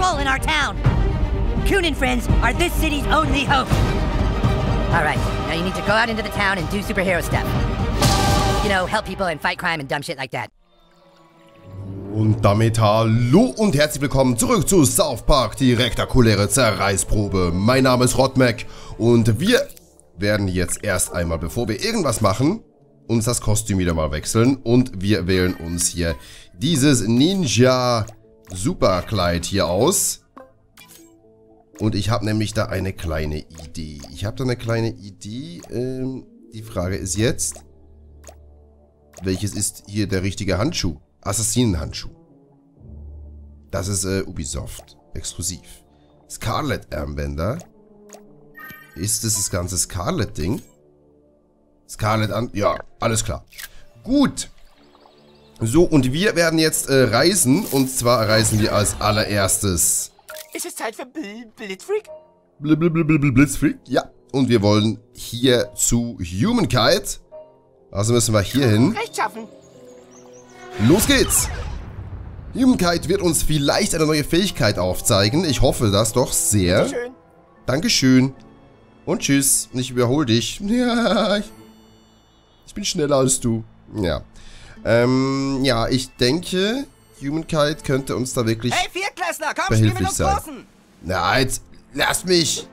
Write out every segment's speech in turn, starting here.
control in our town. Coon and friends are this city's only hope. All right, now you need to go out into the town and do superhero stuff. You know, help people and fight crime and dumb shit like that. Und damit hallo und herzlich willkommen zurück zu South Park, die rektakuläre Zerreißprobe. Mein Name ist Rodmack und wir werden jetzt erst einmal, bevor wir irgendwas machen, uns das Kostüm wieder mal wechseln. Und wir wählen uns hier dieses Ninja Superkleid hier aus. Und ich habe nämlich da eine kleine Idee. Die Frage ist jetzt, welches ist hier der richtige Handschuh? Assassinenhandschuh. Das ist Ubisoft. Exklusiv. Scarlet-Armbänder. Ist das ganze Scarlet-Ding? Scarlet an... Ja, alles klar. Gut. So, und wir werden jetzt reisen. Und zwar reisen wir als allererstes... Ist es Zeit für Blitzfreak? Blitzfreak? Ja. Und wir wollen hier zu Humankind. Also müssen wir hier hin. Rechtschaffen. Los geht's! Humankind wird uns vielleicht eine neue Fähigkeit aufzeigen. Ich hoffe das doch sehr. Schön. Dankeschön. Und tschüss. Und ich überhole dich. Ja, ich bin schneller als du. Ja. Ja, ich denke, Humankind könnte uns da wirklich Hey, Viertklässler, komm, spiel mit uns sein. Großen. Na, jetzt lass mich.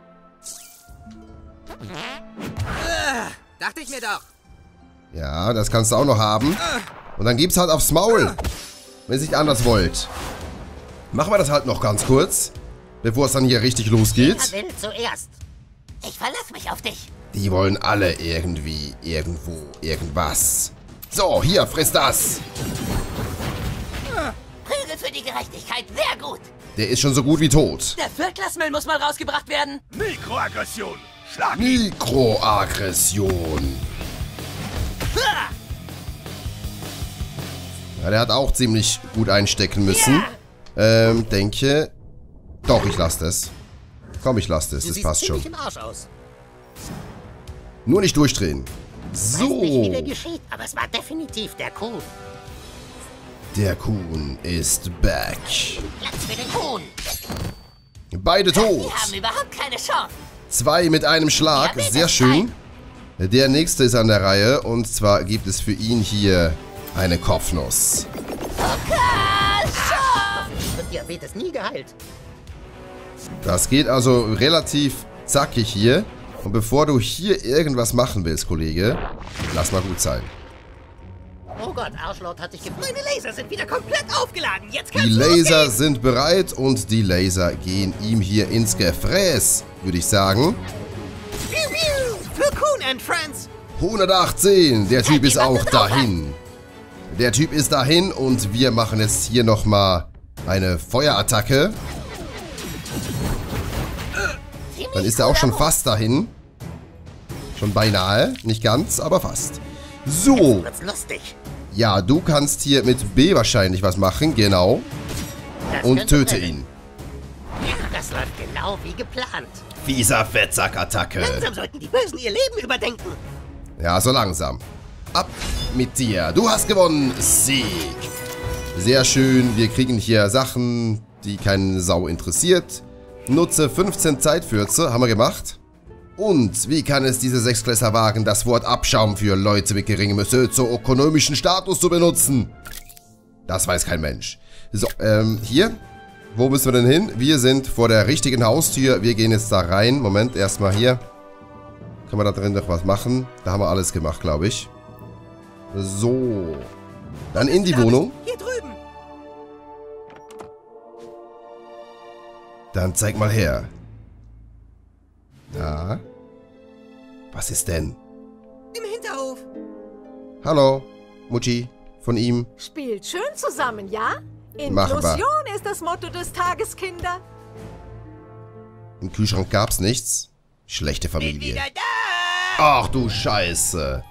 Dachte ich mir doch. Ja, das kannst du auch noch haben. Und dann gibt's halt aufs Maul. Wenn ihr es nicht anders wollt. Machen wir das halt noch ganz kurz. Bevor es dann hier richtig losgeht. Wer will zuerst? Ich verlasse mich auf dich. Die wollen alle irgendwie, irgendwo, irgendwas. So, hier, friss das. Prügel für die Gerechtigkeit, sehr gut. Der ist schon so gut wie tot. Der Viertklässmüll muss mal rausgebracht werden. Mikroaggression. Schlag ihn. Mikroaggression. Ja, der hat auch ziemlich gut einstecken müssen. Denke... Doch, ich lasse das. Komm, ich lasse das. Das passt schon. Im Arsch aus. Nur nicht durchdrehen. Ich weiß nicht, wie So. der geschieht, aber es war definitiv der Kuhn. Der Kuhn ist back. Platz für den Kuhn. Beide tot. Die haben überhaupt keine Chance. 2 mit einem Schlag. Wer will Sehr das schön. Der nächste ist an der Reihe. Und zwar gibt es für ihn hier eine Kopfnuss. Und Diabetes nie geheilt. Das geht also relativ zackig hier. Und bevor du hier irgendwas machen willst, Kollege, lass mal gut sein. Oh Gott, Arschlord hat sich gefreut. Meine Laser sind wieder komplett aufgeladen. Jetzt Die kannst du Laser losgehen. sind bereit und die Laser gehen ihm hier ins Gefräß, würde ich sagen. Piu, piu. Für Coon and Friends. 118, der Typ ist auch dahin. Der Typ ist dahin und wir machen jetzt hier nochmal eine Feuerattacke. Dann ist er auch schon fast dahin. Schon beinahe, nicht ganz, aber fast. So, Wird's lustig. ja, du kannst hier mit B wahrscheinlich was machen, genau. Das Und könnte töte brennen. ihn. Ja, das läuft genau wie geplant. Fieser Fettsack-Attacke. Langsam sollten die Bösen ihr Leben überdenken. Ja, so langsam. Ab mit dir. Du hast gewonnen. Sieg. Sehr schön. Wir kriegen hier Sachen, die keine Sau interessiert. Nutze 15 Zeitfürze. Haben wir gemacht. Und wie kann es diese Sechsklässler wagen, das Wort Abschaum für Leute mit geringem sozioökonomischen Status zu benutzen? Das weiß kein Mensch. So, hier. Wo müssen wir denn hin? Wir sind vor der richtigen Haustür. Wir gehen jetzt da rein. Moment, erstmal hier. Können wir da drin noch was machen? Da haben wir alles gemacht, glaube ich. So. Dann in die Wohnung. Hier drüben. Dann zeig mal her. Ja. Was ist denn? Im Hinterhof. Hallo, Mutti. Von ihm. Spielt schön zusammen, ja? Machen wir. Inklusion ist das Motto des Tages, Kinder. Im Kühlschrank gab's nichts. Schlechte Bin Familie. wieder da. Ach du Scheiße.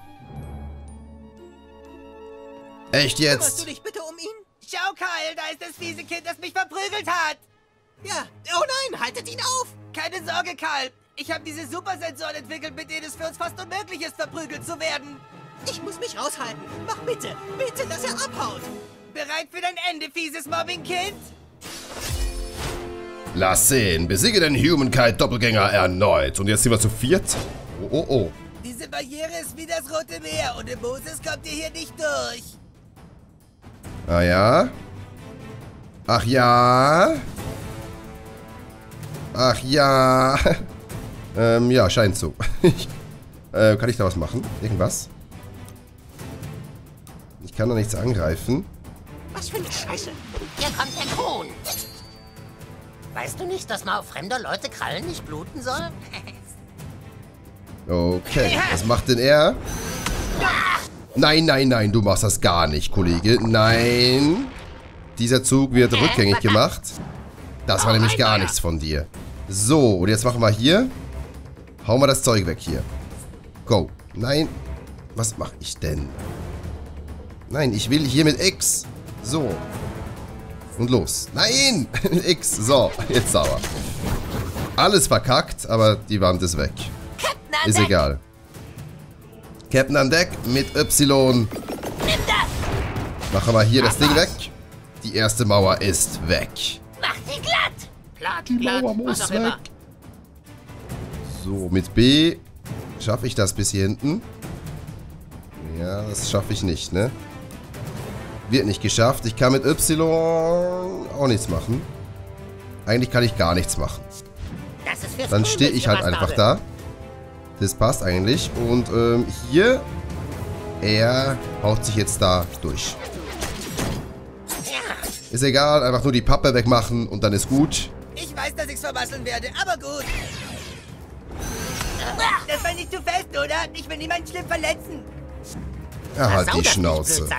Echt Kümmerst jetzt? du dich bitte um ihn? Schau, Kyle, da ist das fiese Kind, das mich verprügelt hat. Ja. Oh nein, haltet ihn auf. Keine Sorge, Kyle. Ich habe diese Supersensoren entwickelt, mit denen es für uns fast unmöglich ist, verprügelt zu werden. Ich muss mich raushalten. Mach bitte, bitte, dass er abhaut. Bereit für dein Ende, fieses Mobbing-Kind? Lass sehen. Besiege den Humankind-Doppelgänger erneut. Und jetzt sind wir zu viert. Oh, oh, oh. Diese Barriere ist wie das Rote Meer. Ohne Moses kommt ihr hier nicht durch. Ah ja. Ach ja. Ach ja. Ja, scheint so. Kann ich da was machen? Irgendwas? Ich kann da nichts angreifen. Was für eine Scheiße. Hier kommt der Kuhn. Weißt du nicht, dass man auf fremder Leute Krallen nicht bluten soll? Okay, was macht denn er? Nein, nein, nein, du machst das gar nicht, Kollege. Nein. Dieser Zug wird rückgängig gemacht. Das war nämlich gar nichts von dir. So, und jetzt machen wir hier. Hauen wir das Zeug weg hier. Go. Nein. Was mache ich denn? Nein, ich will hier mit X. So. Und los. Nein! X. So, jetzt sauber. Alles verkackt, aber die Wand ist weg. Ist egal. Captain an Deck mit Y. Machen wir hier das Ding weg. Die erste Mauer ist weg. Mach die glatt. Platt, Die Mauer muss weg. So, mit B schaffe ich das bis hier hinten. Ja, das schaffe ich nicht, ne? Wird nicht geschafft. Ich kann mit Y auch nichts machen. Eigentlich kann ich gar nichts machen. Das ist fürs Dann stehe ich halt einfach da. Das passt eigentlich. Und hier, er haut sich jetzt da durch. Ist egal, einfach nur die Pappe wegmachen und dann ist gut. Ich weiß, dass ich's vermasseln werde, aber gut. Das war nicht zu fest, oder? Ich will niemanden schlimm verletzen. Ja, halt die Schnauze.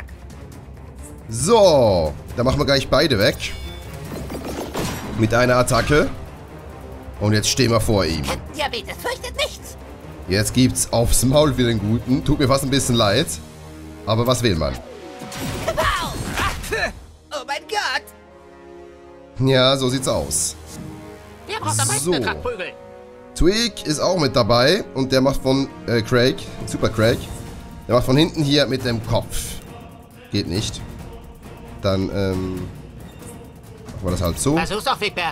So, dann machen wir gleich beide weg. Mit einer Attacke. Und jetzt stehen wir vor ihm. Diabetes fürchtet nichts. Jetzt gibt's aufs Maul für den Guten. Tut mir fast ein bisschen leid. Aber was will man? Oh mein Gott. Ja, so sieht's aus. Wer braucht am meisten Prügel? Twig ist auch mit dabei. Und der macht von Craig, Super Craig. Der macht von hinten hier mit dem Kopf. Geht nicht. Dann, machen wir das halt so. Versuch's auch, Wigbert.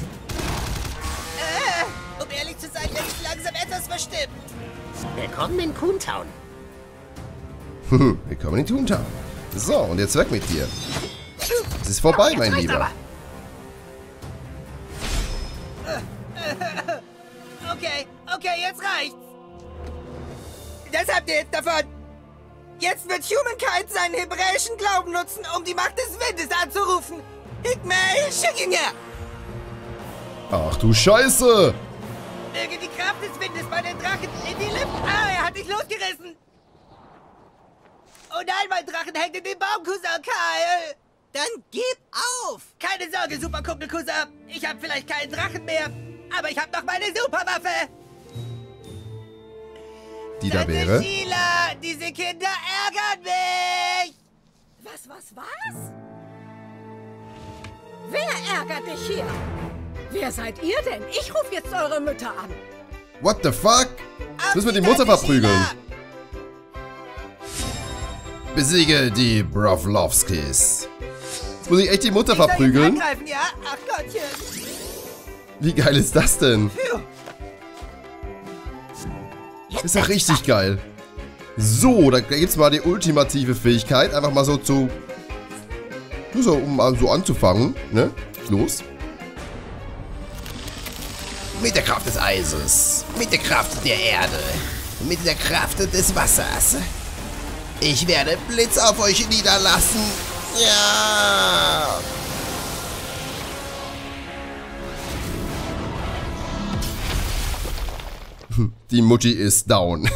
Um ehrlich zu sein, bin ich langsam etwas verstimmt. Willkommen in Coontown. Willkommen in Toontown. So, und jetzt weg mit dir. Es ist vorbei, mein Lieber. Okay, jetzt reicht's. Das habt ihr jetzt davon. Jetzt wird Humankind seinen hebräischen Glauben nutzen, um die Macht des Windes anzurufen. Hikmel Schikinger. Ach du Scheiße. Möge die Kraft des Windes bei den Drachen in die Lippen... Ah, er hat dich losgerissen. Oh nein, mein Drachen hängt in dem Baum, Cousin Kyle. Dann gib auf. Keine Sorge, Superkumpel Cousin. Ich habe vielleicht keinen Drachen mehr, aber ich habe noch meine Superwaffe. Die da wäre. Sheila, diese Kinder ärgern mich. Was? Wer ärgert dich hier? Wer seid ihr denn? Ich rufe jetzt eure Mütter an. What the fuck? Jetzt müssen wir die Mutter verprügeln. Besiege die Brovlovskis. Jetzt muss ich echt die Mutter verprügeln. Ja? Ach Gottchen. Wie geil ist das denn? Phew. Ist ja richtig geil. So, da gibt's mal die ultimative Fähigkeit. Einfach mal so zu... So, um mal so anzufangen. Ne? Los. Mit der Kraft des Eises. Mit der Kraft der Erde. Mit der Kraft des Wassers. Ich werde Blitz auf euch niederlassen. Ja. Die Mutti ist down.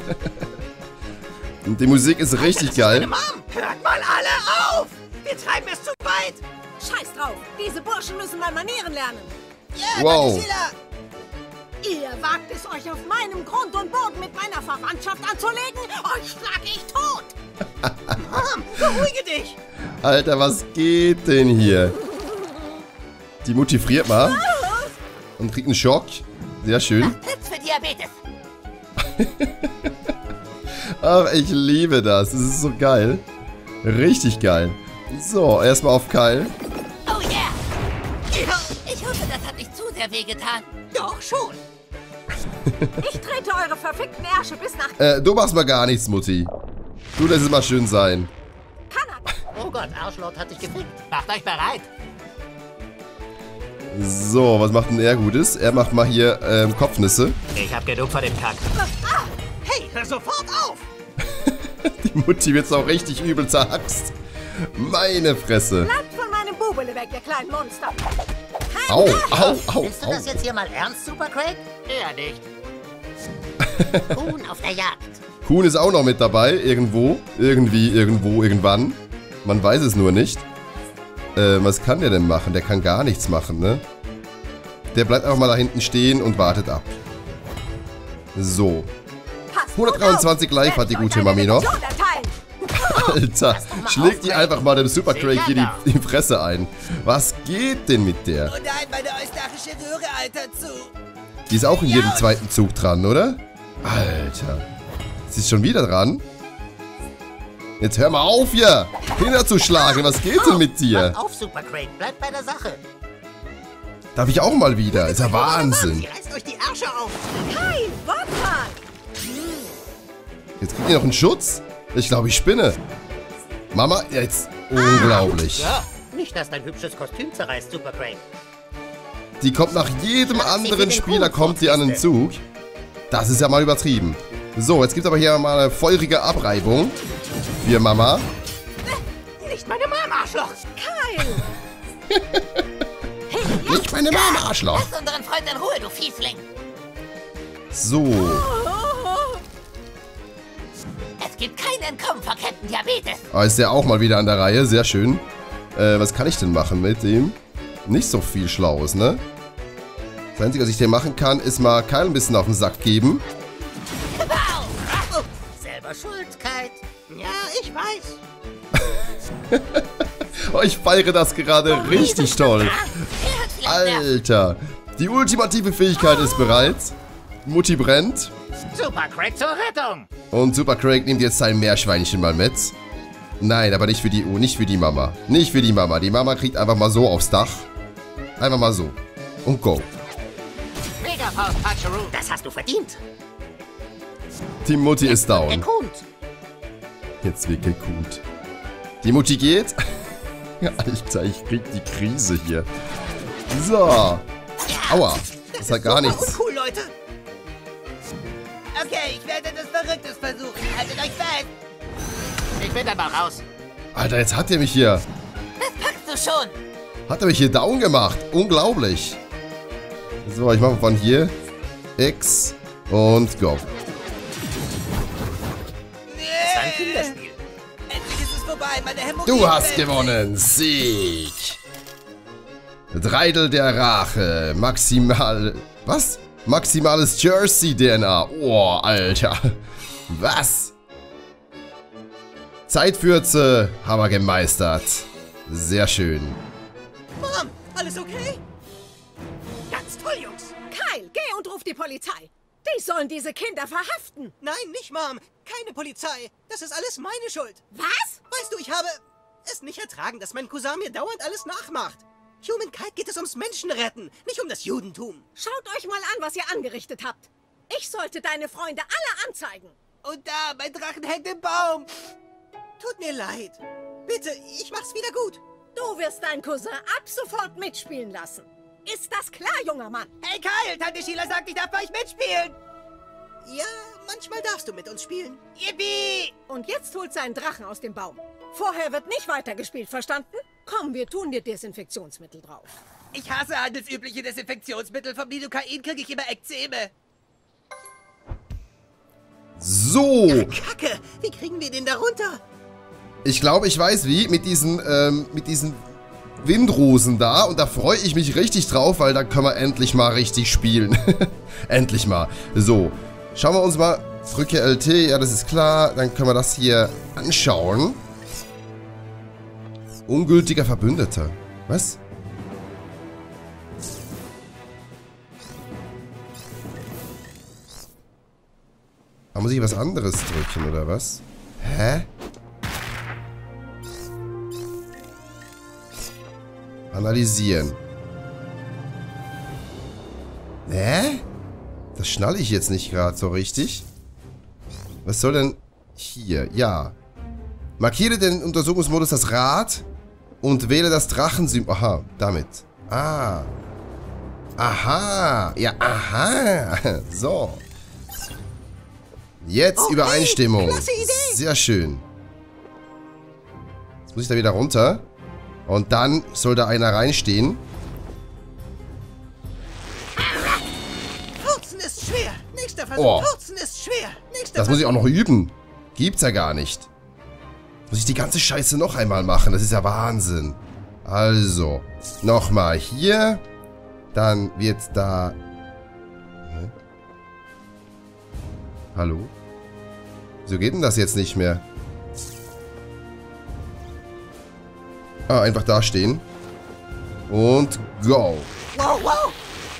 Und die Musik ist richtig geil. Mom, hört mal alle auf! Wir treiben es zu weit! Scheiß drauf. Diese Burschen müssen mal Manieren lernen. Ja, Wow. Tante Sheila! Ihr wagt es euch auf meinem Grund und Boden mit meiner Verwandtschaft anzulegen? Euch schlag ich tot! Mom, beruhige dich! Alter, was geht denn hier? Die Mutti friert mal. Und kriegt einen Schock. Sehr schön. Tipps für Diabetes. Ach, ich liebe das. Das ist so geil. Richtig geil. So, erstmal auf Kyle. Oh yeah. Ich hoffe, das hat nicht zu sehr wehgetan. Doch, schon. Ich trete eure verfickten Ärsche bis nach Du machst mal gar nichts, Mutti. Du lässt es mal schön sein. Kanada. Oh Gott, Arschlord hat dich gefickt. Macht euch bereit. So, was macht denn er Gutes? Er macht mal hier Kopfnüsse. Ich hab genug von dem Kack. Hey, hör sofort auf! Die Mutti wird's auch richtig übel zerhackst. Meine Fresse. Bleibt von meinem Bubele weg, ihr kleinen Monster. Au, au, au, Willst du au. das jetzt hier mal ernst, Super Craig? Eher nicht. Kuhn auf der Jagd. Kuhn ist auch noch mit dabei. Irgendwo. Irgendwie, irgendwo, irgendwann. Man weiß es nur nicht. Was kann der denn machen? Der kann gar nichts machen, ne? Der bleibt einfach mal da hinten stehen und wartet ab. So. 123 live hat die gute Mami noch. Alter, schlägt die einfach mal dem Super Craig hier die Fresse ein. Was geht denn mit der? Oh nein, meine eustachische Röhre altert zu. Die ist auch in jedem zweiten Zug dran, oder? Alter. Sie ist schon wieder dran? Jetzt hör mal auf hier! Kinder zu schlagen, was geht denn mit dir? Mach auf, Super Craig, bleib bei der Sache. Darf ich auch mal wieder? Ist ja Wahnsinn. Sie reißt euch die Ärsche auf. Hey, warte mal. Jetzt kriegt ihr noch einen Schutz? Ich glaube, ich spinne. Mama, jetzt. Unglaublich. Ja, nicht, dass dein hübsches Kostüm zerreißt, Super Craig. Die kommt nach jedem anderen Spieler, kommt sie an den Zug. Das ist ja mal übertrieben. So, jetzt gibt es aber hier mal eine feurige Abreibung. Für Mama. Nicht meine Mama, Arschloch. Kyle. Nicht meine Mama, Arschloch. Lass unseren Freund in Ruhe, du Fiesling. So. Es gibt kein Entkommen vor Kettendiabetes. Ah, ist der auch mal wieder an der Reihe. Sehr schön. Was kann ich denn machen mit dem? Nicht so viel Schlaues, ne? Das Einzige, was ich dir machen kann, ist mal Kyle ein bisschen auf den Sack geben. Wow. Selber schuld, Kite. Ja, ich weiß. Oh, ich feiere das gerade richtig toll. Er hat vielleicht Nerven. Alter. Die ultimative Fähigkeit ist bereit. Mutti brennt. Super Craig zur Rettung. Und Super Craig nimmt jetzt sein Meerschweinchen mal mit. Nein, aber nicht für die Mama. Nicht für die Mama. Die Mama kriegt einfach mal so aufs Dach. Einfach mal so. Und go. Mega Faust, Patcheroo. Das hast du verdient. Die Mutti ist Der down. Kuhn. Jetzt wirklich gut. Die Mutti geht. Alter, ich krieg die Krise hier. So. Aua. Das hat gar nichts. Cool, Leute. Okay, ich werde etwas Verrücktes versuchen. Haltet euch fest. Ich bin dann mal raus. Alter, jetzt hat er mich hier. Das packst du schon. Hat er mich hier down gemacht. Unglaublich. So, ich mache von hier. X. Und go. Das war ein Kinderspiel. Endlich ist es vorbei, meine Hämorrhoiden. Du hast gewonnen. Sieg. Dreidel der Rache. Maximal... Was? Maximales Jersey-DNA. Oh, Alter. Was? Zeitfürze haben wir gemeistert. Sehr schön. Mom, alles okay? Ganz toll, Jungs. Kyle, geh und ruf die Polizei. Die sollen diese Kinder verhaften. Nein, nicht, Mom. Keine Polizei. Das ist alles meine Schuld. Was? Weißt du, ich habe es nicht ertragen, dass mein Cousin mir dauernd alles nachmacht. Humankind geht es ums Menschenretten, nicht um das Judentum. Schaut euch mal an, was ihr angerichtet habt. Ich sollte deine Freunde alle anzeigen. Und da, mein Drachen hängt im Baum. Tut mir leid. Bitte, ich mach's wieder gut. Du wirst deinen Cousin ab sofort mitspielen lassen. Ist das klar, junger Mann? Hey Kyle, Tante Sheila sagt, ich darf bei euch mitspielen. Ja, manchmal darfst du mit uns spielen. Yippie! Und jetzt holt seinen Drachen aus dem Baum. Vorher wird nicht weitergespielt, verstanden? Komm, wir tun dir Desinfektionsmittel drauf. Ich hasse handelsübliche Desinfektionsmittel. Vom Lidocain kriege ich immer Ekzeme. So. Kacke, wie kriegen wir den da runter? Ich glaube, ich weiß wie. Mit diesen Windrosen da. Und da freue ich mich richtig drauf, weil da können wir endlich mal richtig spielen. Endlich mal. So. Schauen wir uns mal. Drücke LT. Ja, das ist klar. Dann können wir das hier anschauen. Ungültiger Verbündeter. Was? Da muss ich was anderes drücken, oder was? Hä? Analysieren. Hä? Das schnalle ich jetzt nicht gerade so richtig. Was soll denn hier? Ja. Markiere den Untersuchungsmodus das Rad und wähle das Drachensymbol. Aha, damit. Ah. Aha. Ja, aha. So. Jetzt Okay, Übereinstimmung. klasse Idee. Sehr schön. Jetzt muss ich da wieder runter. Und dann soll da einer reinstehen. Furzen ist schwer. Nächster Versuch. Oh. Furzen ist schwer. Nächster Das muss ich auch noch üben. Gibt's ja gar nicht. Muss ich die ganze Scheiße noch einmal machen? Das ist ja Wahnsinn. Also, nochmal hier. Dann wird da... Hä? Hallo? Wieso geht denn das jetzt nicht mehr? Ah, einfach da stehen. Und go. Wow, wow.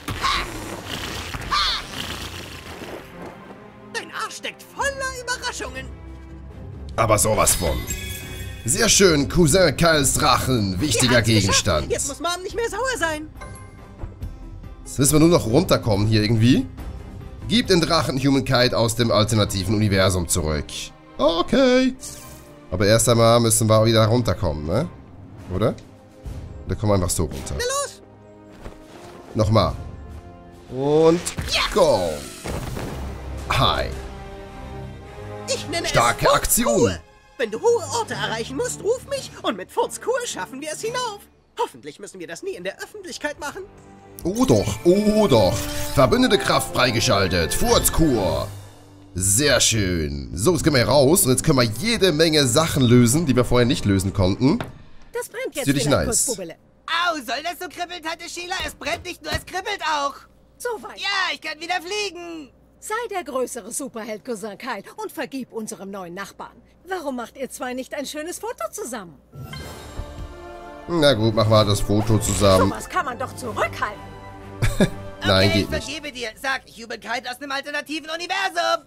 Dein Arsch steckt voller Überraschungen. Aber sowas von. Sehr schön, Cousin Kyles Drachen. Wichtiger Wir haben's Gegenstand. geschafft. Jetzt muss Mom nicht mehr sauer sein. Jetzt müssen wir nur noch runterkommen hier irgendwie. Gib den Drachen Humankind aus dem alternativen Universum zurück. Okay. Aber erst einmal müssen wir wieder runterkommen, ne? Oder? Da kommen wir einfach so runter. Na los. Nochmal. Und go. Hi. Ich nenne Starke es Aktion. Furzkur. Wenn du hohe Orte erreichen musst, ruf mich und mit Furzkur schaffen wir es hinauf. Hoffentlich müssen wir das nie in der Öffentlichkeit machen. Oh doch, oh doch. Verbündete Kraft freigeschaltet. Furzkur. Sehr schön. So, jetzt gehen wir hier raus und jetzt können wir jede Menge Sachen lösen, die wir vorher nicht lösen konnten. Das brennt jetzt Ziemlich wieder, nice. Kurzbubele. Au, soll das so kribbeln, Tante Sheila? Es brennt nicht nur, es kribbelt auch. So weit. Ja, ich kann wieder fliegen. Sei der größere Superheld, Cousin Kyle, und vergib unserem neuen Nachbarn. Warum macht ihr zwei nicht ein schönes Foto zusammen? Na gut, machen wir das Foto zusammen. Sowas kann man doch zurückhalten. Nein, Okay, geht ich nicht. vergebe dir. Sag Humankind aus einem alternativen Universum.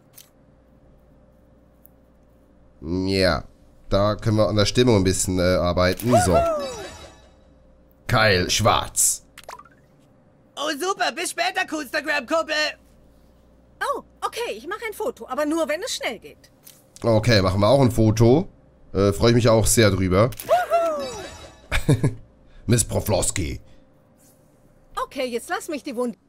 Ja, da können wir an der Stimmung ein bisschen arbeiten. So. Kyle, schwarz. Oh, super. Bis später, Instagram-Kumpel. Oh, okay, ich mache ein Foto, aber nur, wenn es schnell geht. Okay, machen wir auch ein Foto. Freue ich mich auch sehr drüber. Miss Proflowski. Okay, jetzt lass mich die Wunde...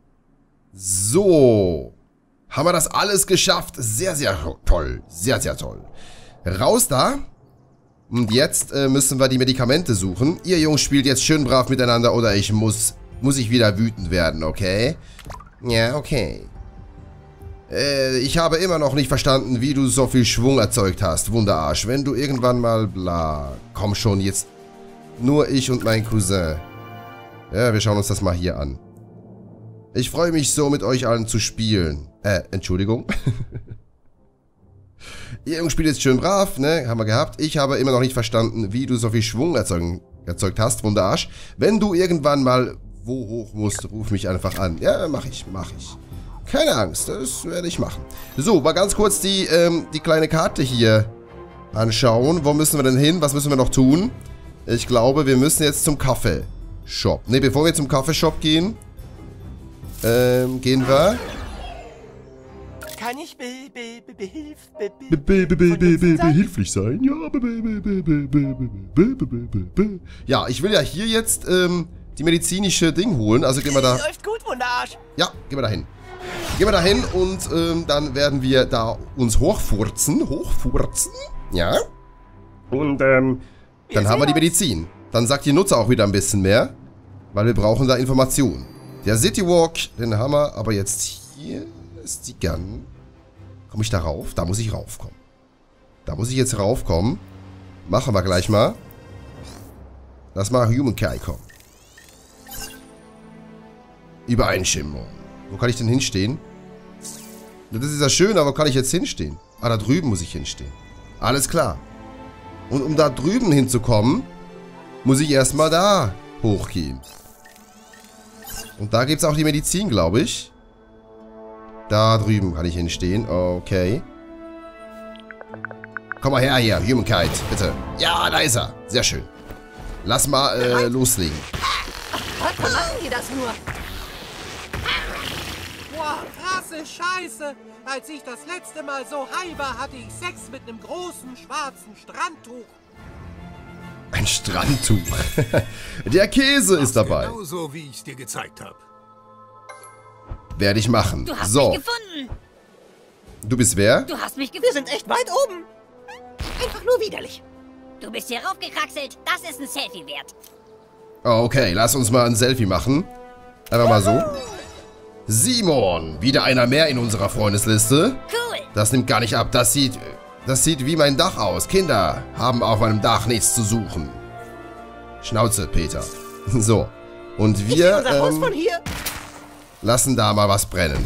So. Haben wir das alles geschafft? Sehr, sehr toll. Sehr, sehr toll. Raus da. Und jetzt müssen wir die Medikamente suchen. Ihr Jungs spielt jetzt schön brav miteinander oder ich muss ich wieder wütend werden, okay? Ja, okay. Ich habe immer noch nicht verstanden, wie du so viel Schwung erzeugt hast, Wunderarsch. Wenn du irgendwann mal bla... Komm schon, jetzt nur ich und mein Cousin. Ja, wir schauen uns das mal hier an. Ich freue mich so, mit euch allen zu spielen. Entschuldigung. Ihr Jungs spielt jetzt schön brav, ne? Haben wir gehabt. Ich habe immer noch nicht verstanden, wie du so viel Schwung erzeugt hast, Wunderarsch. Wenn du irgendwann mal wo hoch musst, ruf mich einfach an. Ja, mach ich. Keine Angst, das werde ich machen. So, mal ganz kurz die kleine Karte hier anschauen. Wo müssen wir denn hin? Was müssen wir noch tun? Ich glaube, wir müssen jetzt zum Kaffeeshop. Ne, bevor wir zum Kaffeeshop gehen, gehen wir... Kann ich behilflich sein? Ja, ich will ja hier jetzt die medizinische Ding holen. Also gehen wir da... Läuft gut, Wunderarsch. Ja, gehen wir da hin. Gehen wir da hin und dann werden wir da uns hochfurzen. Ja. Und dann haben wir die Medizin. Dann sagt die Nutzer auch wieder ein bisschen mehr. Weil wir brauchen da Informationen. Der Citywalk, den haben wir. Aber jetzt hier ist die Gun. Komme ich da rauf? Da muss ich raufkommen. Da muss ich jetzt raufkommen. Machen wir gleich mal. Lass mal Humankind kommen. Übereinstimmung. Wo kann ich denn hinstehen? Das ist ja schön, aber wo kann ich jetzt hinstehen? Ah, da drüben muss ich hinstehen. Alles klar. Und um da drüben hinzukommen, muss ich erstmal da hochgehen. Und da gibt es auch die Medizin, glaube ich. Da drüben kann ich hinstehen. Okay. Komm mal her hier, Humankind, bitte. Ja, da ist er. Sehr schön. Lass mal loslegen. Machen die das nur? Boah, krasse Scheiße. Als ich das letzte Mal so high war, hatte ich Sex mit einem großen schwarzen Strandtuch. Ein Strandtuch. Der Käse ist dabei. Genauso, wie ich es dir gezeigt habe. Werde ich machen. Du hast So, mich gefunden. du bist wer? Du hast mich Wir gefunden. sind echt weit oben. Einfach nur widerlich. Du bist hier raufgekraxelt. Das ist ein Selfie wert. Oh, okay, lass uns mal ein Selfie machen. Einfach mal so. Simon, wieder einer mehr in unserer Freundesliste. Cool. Das nimmt gar nicht ab. Das sieht wie mein Dach aus. Kinder haben auf meinem Dach nichts zu suchen. Schnauze, Peter. So. Und wir Unser Haus von hier. lassen da mal was brennen.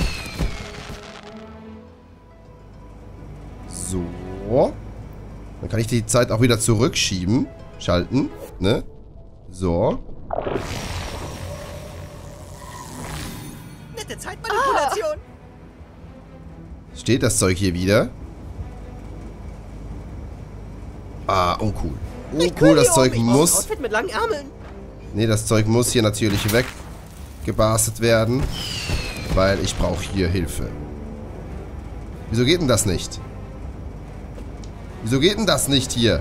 So. Dann kann ich die Zeit auch wieder zurückschieben. Schalten. Ne? So. Nette Zeitmanipulation. Steht das Zeug hier wieder? Ah, uncool. Uncool, das Zeug muss... Outfit mit langen Ärmeln. Nee, das Zeug muss hier natürlich weggebastelt werden. Weil ich brauche hier Hilfe. Wieso geht denn das nicht? Wieso geht denn das nicht hier?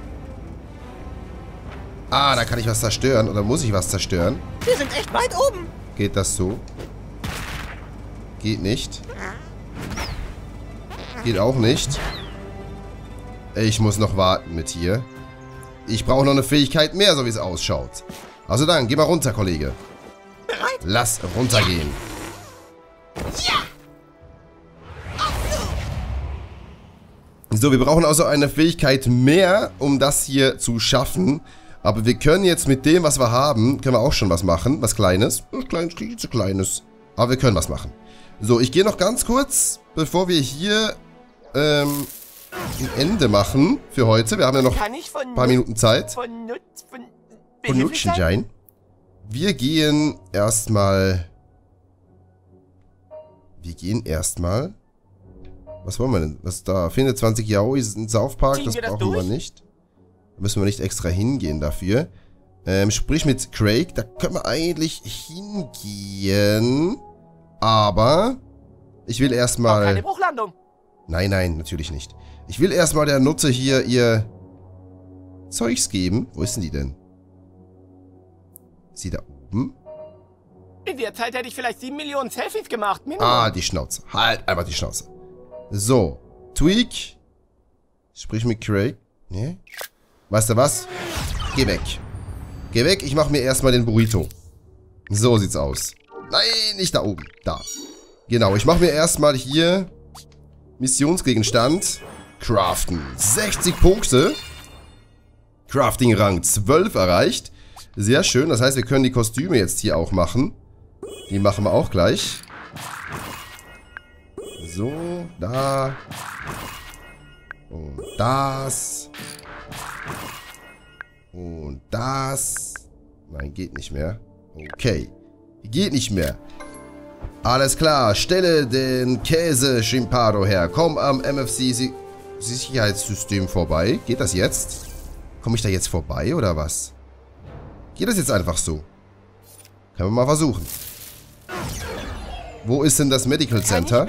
Ah, da kann ich was zerstören. Oder muss ich was zerstören? Wir sind echt weit oben. Geht das so? Geht nicht. Geht auch nicht. Ich muss noch warten mit hier. Ich brauche noch eine Fähigkeit mehr, so wie es ausschaut. Also dann, geh mal runter, Kollege. Lass runtergehen. So, wir brauchen also eine Fähigkeit mehr, um das hier zu schaffen. Aber wir können jetzt mit dem, was wir haben, können wir auch schon was machen. Was Kleines. Was Kleines. Aber wir können was machen. So, ich gehe noch ganz kurz, bevor wir hier ein Ende machen für heute. Wir haben ja noch ein paar Minuten Zeit. Von Nutschenschein. Wir gehen erstmal... Was wollen wir denn? Was da? 24 Yaoi ist ein South Park, das brauchen wir nicht. Da müssen wir nicht extra hingehen dafür. Sprich mit Craig, da können wir eigentlich hingehen. Aber ich will erstmal... Keine Bruchlandung. Nein, nein, natürlich nicht. Ich will erstmal der Nutze hier ihr Zeugs geben. Wo ist denn die denn? Ist sie da oben? In der Zeit hätte ich vielleicht 7 Millionen Selfies gemacht. Minimum. Ah, die Schnauze. Halt einfach die Schnauze. So. Tweak. Sprich mit Craig. Nee. Weißt du was? Geh weg. Geh weg, ich mache mir erstmal den Burrito. So sieht's aus. Nein, nicht da oben. Da. Genau, ich mache mir erstmal hier Missionsgegenstand. Craften. 60 Punkte. Crafting Rang 12 erreicht. Sehr schön, das heißt, wir können die Kostüme jetzt hier auch machen. Die machen wir auch gleich. So, da. Und das. Und das. Nein, geht nicht mehr. Okay. Geht nicht mehr. Alles klar. Stelle den Käse Shimparo her. Komm am MFC-Sicherheitssystem vorbei. Geht das jetzt? Komme ich da jetzt vorbei oder was? Geht das jetzt einfach so? Können wir mal versuchen. Wo ist denn das Medical Center?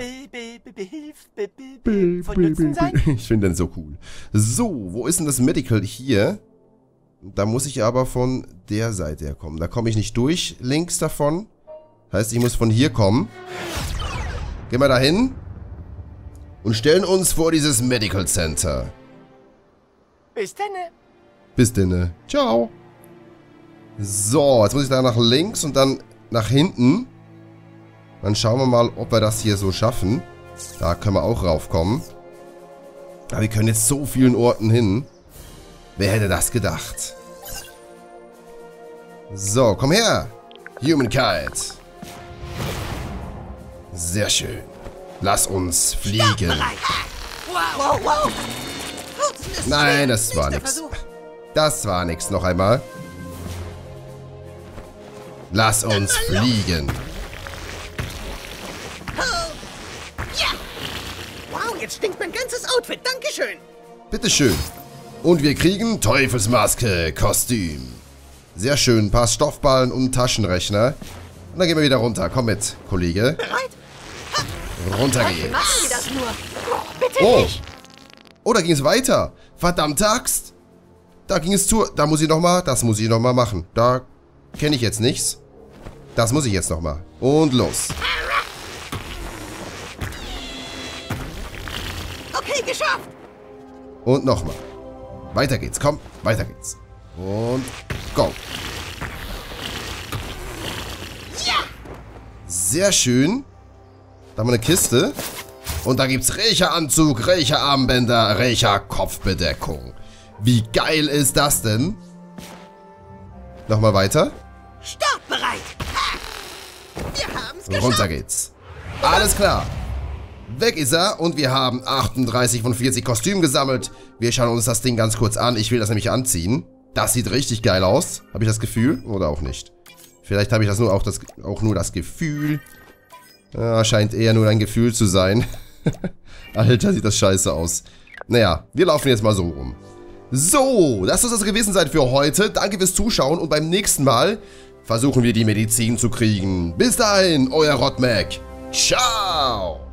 Ich finde den so cool. So, wo ist denn das Medical hier? Da muss ich aber von der Seite her kommen. Da komme ich nicht durch, links davon. Heißt, ich muss von hier kommen. Gehen wir da hin. Und stellen uns vor dieses Medical Center. Bis denne. Bis denne. Ciao. So, jetzt muss ich da nach links und dann nach hinten. Dann schauen wir mal, ob wir das hier so schaffen. Da können wir auch raufkommen. Aber wir können jetzt so vielen Orten hin. Wer hätte das gedacht? So, komm her. Humankind. Sehr schön. Lass uns fliegen. Wow, wow. Nein, das war nix. Das war nix. Noch einmal. Lass uns fliegen. Wow, jetzt stinkt mein ganzes Outfit. Dankeschön. Bitteschön. Und wir kriegen Teufelsmaske, Kostüm. Sehr schön. Ein paar Stoffballen und einen Taschenrechner. Und dann gehen wir wieder runter. Komm mit, Kollege. Bereit? Runter Wie geht's. machen Sie das nur? Bitte Oh. nicht. Oh, da ging es weiter. Verdammte Axt. Da ging es zu. Da muss ich nochmal. Das muss ich nochmal machen. Da kenne ich jetzt nichts. Das muss ich jetzt nochmal. Und los. Okay, geschafft. Und nochmal. Weiter geht's. Komm, weiter geht's. Und go. Ja. Sehr schön. Da haben wir eine Kiste. Und da gibt's Rächeranzug, Rächerarmbänder, Rächerkopfbedeckung. Wie geil ist das denn? Nochmal weiter. Startbereit. Ha. Wir haben's geschafft. Runter geht's. Alles klar. Weg ist er und wir haben 38 von 40 Kostümen gesammelt. Wir schauen uns das Ding ganz kurz an. Ich will das nämlich anziehen. Das sieht richtig geil aus. Habe ich das Gefühl? Oder auch nicht? Vielleicht habe ich das auch nur das Gefühl. Ja, scheint eher nur ein Gefühl zu sein. Alter, sieht das scheiße aus. Naja, wir laufen jetzt mal so rum. So, das soll es gewesen sein für heute. Danke fürs Zuschauen und beim nächsten Mal versuchen wir die Medizin zu kriegen. Bis dahin, euer Rotmac. Ciao!